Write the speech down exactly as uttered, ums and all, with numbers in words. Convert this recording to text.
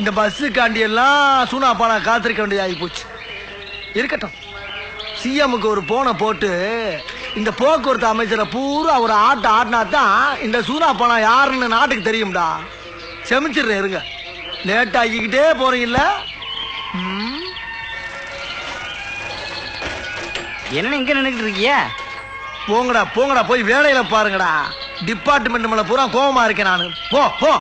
இந்த பஸ்ஸுக்காண்டி எல்லாம் சூனா பானா காத்திருக்க வேண்டியதாகி போச்சு. இருக்கட்டும், சிஎம்முக்கு ஒரு போனை போட்டு இந்த போக்குவரத்து அமைச்சரை பூரா ஒரு ஆட்ட ஆட்டினா தான் இந்த சூனா பானா யாருன்னு நாட்டுக்கு தெரியும்டா. செமிச்சிடுறேன், இருங்க. லேட் ஆகிக்கிட்டே போறீங்கல்ல. என்ன இங்க நின்னுக்கிட்டு இருக்கீங்க? போங்கடா போங்கடா, போய் வேலையில பாருங்கடா. டிபார்ட்மெண்ட் மேல பூரா கோவமா இருக்கேன் நானு. போ போ.